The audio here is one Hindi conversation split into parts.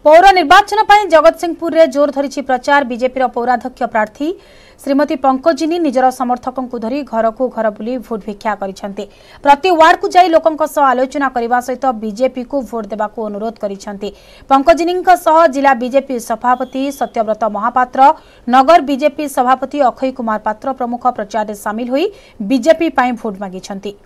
पौर निर्वाचन पर जगतसिंहपुर रे जोर धरी प्रचार। बीजेपी पौराध्यक्ष प्रार्थी श्रीमती पंकजिनी निजर समर्थकों को धरी घर को घर बुली भोट भिक्षा करिसेंती। प्रति वार्ड को जाई लोकंक सह आलोचना करने सहित बीजेपी को भोट देबा को अनुरोध करिसेंती। पंकजिनी सह जिला बीजेपी सभापति सत्यव्रत महापात्र, नगर बीजेपी सभापति अक्षय कुमार पात्र प्रमुख प्रचार में सामिल होई बीजेपी पई भोट मागिसेंती।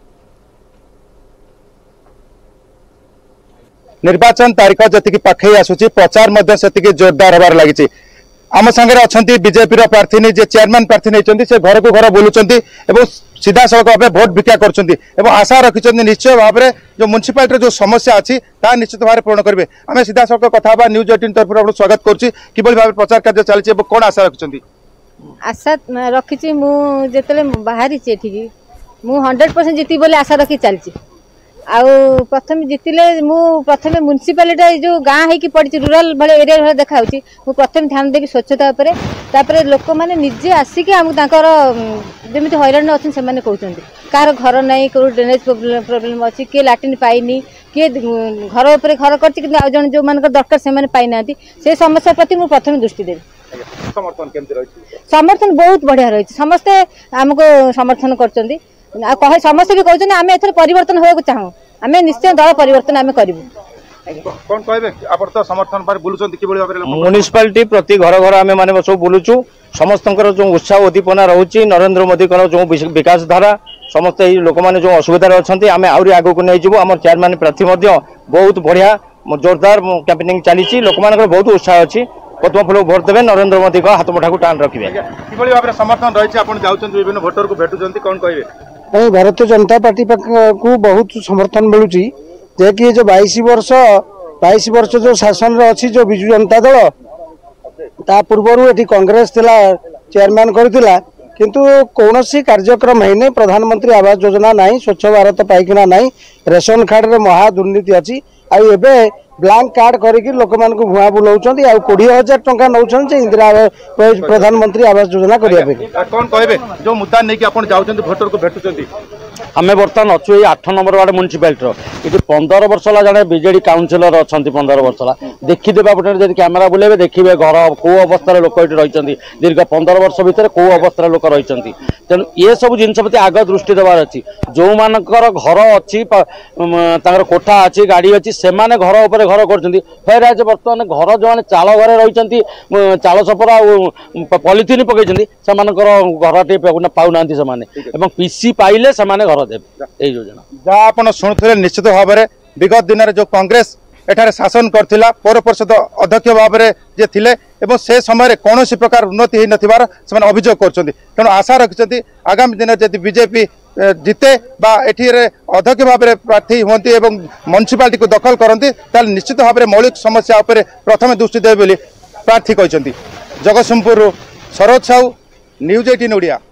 निर्वाचन तारीख जी पाखे आसूची प्रचार जोरदार हबार लगी। आम सांगे अच्छा बीजेपी प्रार्थी जे चेयरमैन प्रार्थी नहीं से घर को घर बुलूंट सीधा सड़क भाव भोट भिक्षा कर आशा रखी निश्चय भाव में जो म्युनिसिपालिटी जो समस्या अच्छी निश्चित भाव पूर्ण करेंगे। आम सीधा सड़क कथा न्यूज 18 तरफ स्वागत करुँच कि भाव प्रचार कार्य चलती कौन आशा रखिंट? आशा रखी मुझे बाहरी 100% जीती बोले आशा रखी चलती। आउ प्रथम जितिले मु प्रथम म्युनिसिपालिटी जो गाँ है पड़ी रूराल भाई एरिया भाई देखा मु प्रथम ध्यान देवी स्वच्छता उपरे लोक मैंने निजे आसिक जमी हैरान अच्छे से कहते कार घर ना कौ ड्रेनेज प्रोब्लेम अच्छी किए लाट्रिन पाइनी किए घर उपर घर कर जो मान दरकार से पाईना से समस्या प्रति मुझे प्रथम दृष्टि देवी। समर्थन बहुत बढ़िया रही समस्ते आमको समर्थन कर समस्त भी कहते आम एथर परिवर्तन होगा चाहूँ आम निश्चय दल परिवर्तन आम करूँ। म्युनिसिपालिटी प्रति घर घर आम मैंने सब बुलुचु समस्त जो उत्साह उद्दीपना रोचे नरेंद्र मोदी जो विकास धारा समस्त लोक मैंने जो असुविधा अच्छा आम आहरी आग को नहीं आम चेयरमैन प्रार्थी बहुत बढ़िया जोरदार कैंपेनिंग चली लोक मान बहुत उत्साह अच्छी प्रथम फल भोट देवे नरेंद्र मोदी को हाथ मुठा को टाण रखिए। समर्थन रही विभिन्न भोटर को भेटुं कौन कहे? भारतीय जनता पार्टी को बहुत समर्थन मिलूँ जे कि जो 22 वर्ष जो शासन अच्छी जो विजु जनता दल ता पूर्वर ये कांग्रेस थिला चेयरमैन करथिला किंतु कौन सी कार्यक्रम है प्रधानमंत्री आवास योजना नहीं स्वच्छ भारत पाइकिना नहीं रेशन कार्ड रे महा दुर्नीति अच्छी आउ ब्लैंक कार्ड करके लोक मान को भुआ बुलाऊँ 20,000 टंका नौ इंदिरा प्रधानमंत्री आवास योजना करने कौन कहे जो मुद्दा नहीं कि जाऊँ भोटर को भेटुं? आम बर्तमान अच्छु 8 नंबर वार्ड म्युनिसिपालिटी ये 15 वर्ष है जड़े बीजेडी काउनसिलर अच्छा 15 वर्ष है देखीदे आपड़ी कैमेरा बुलेबे देखिए घर कौ अवस्था लोक ये रही दीर्घ 15 वर्ष भितर कौ अवस्था लोक रही तेणु ये सब जिनस प्रति आग दृष्टि देवार अच्छी जो मानकर घर अच्छी कोठा अच्छी गाड़ी अच्छी से घर उपर घर कर बर्तमान घर जो मैंने चाल घरे रही चाल छपर पॉलिथिन पकई घर पाऊना पीसी पाइले घर देवे योजना जहाँ आप शुणुते निश्चित भाव में विगत दिन में जो कांग्रेस एठारे शासन करथिला पौर परिषद अध्यक्ष भाव में जे थिले एवं से समय कौन प्रकार उन्नति नथिबार से अभियोग कर तेणु आशा रखिंट आगामी दिन जब बीजेपी जिते बा एठिरे अध्यक्ष भाव में प्रार्थी हुंती एवं म्युनिसिपालिटी को दखल करती निश्चित भाव में मौलिक समस्या उपर प्रथम दृष्टि देवे प्रार्थी कहते। जगतसिंहपुर सरोज साहू, न्यूज 18 ओडिया।